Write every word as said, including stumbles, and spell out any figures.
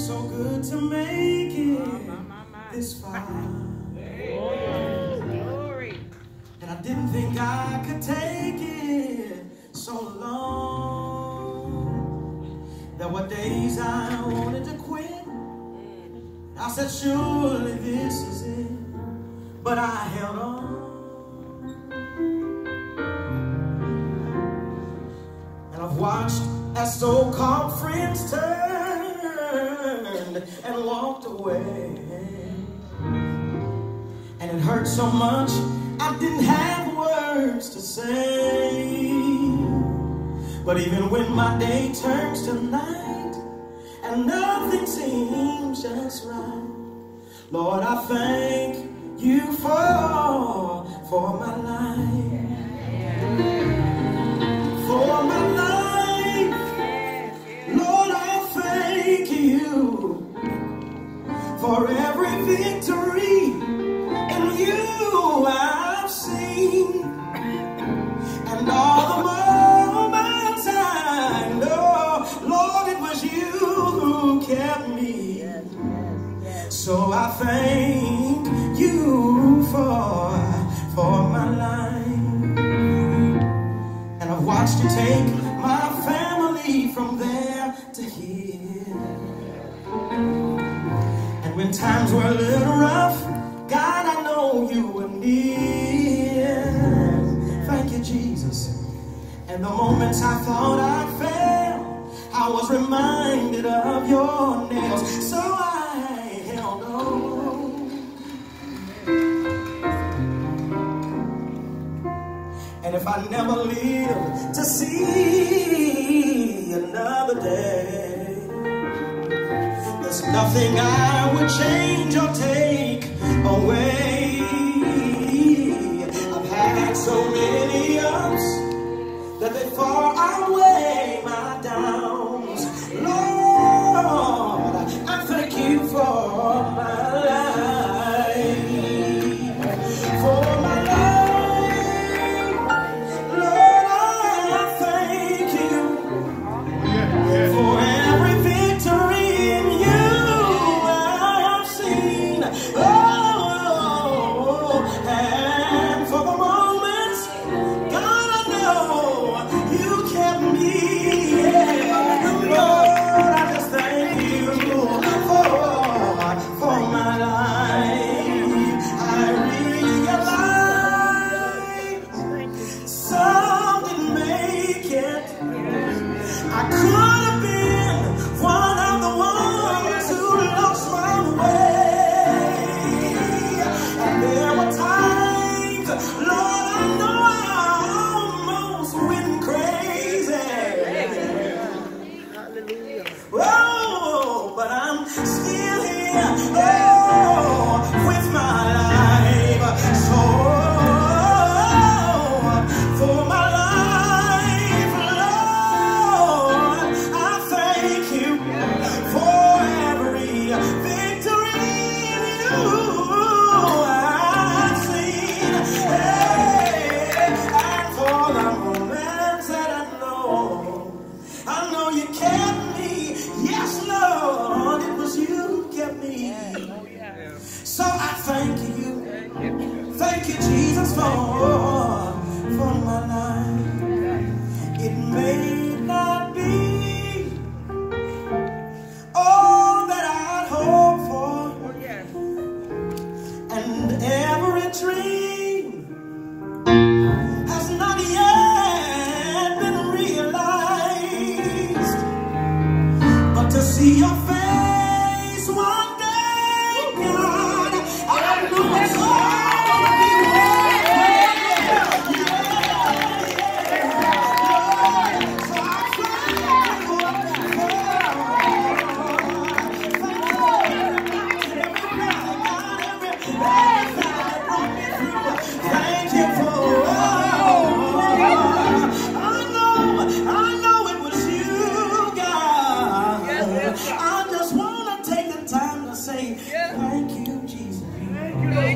so good to make it this far. And I didn't think I could take it so long. There were days I wanted to quit. I said, surely this is it. But I held on. And I've watched as so-called friends turned and walked away. And it hurt so much I didn't have words to say. But even when my day turns to night and nothing seems just right, Lord, I thank you for, for my life. For my life, Lord, I thank you for every victory in you I've seen, and all the moments I know, Lord, it was you who kept me. So I thank you for, for my life. And I've watched you take my family from there to here. And when times were a little rough, God, I know you were near. Thank you, Jesus. And the moments I thought I failed, I was reminded of your nails. So I held on. And if I never live to see another day, there's nothing I would change or take away. I've had so many ups that they far outweigh my downs. Lord, I thank you for my life. For my life, Lord, I thank you for every victory in you I've seen. Oh, and for the moments, God, I know you kept me. Yeah. Lord, I just thank you for, for my life. I realized some didn't make it. I could have been one of the ones who lost my way. And there were times, Lord, I know I almost went crazy. Oh, but I'm still here, oh, with my life. So, for my life, Lord, I thank you for every victory in you I've seen. Hey, and for the moments that I know, I know you kept me. Yes, Lord, it was you who kept me. So I thank you. Thank you, Jesus, for, for my life. It may not be all that I'd hoped for, and every dream has not yet been realized. But to see your face one day, God, I know it's all gonna be worth it. So I thank you for, thank you for, I know, I know it was you, God. I just want to take the time to say thank you, Jesus.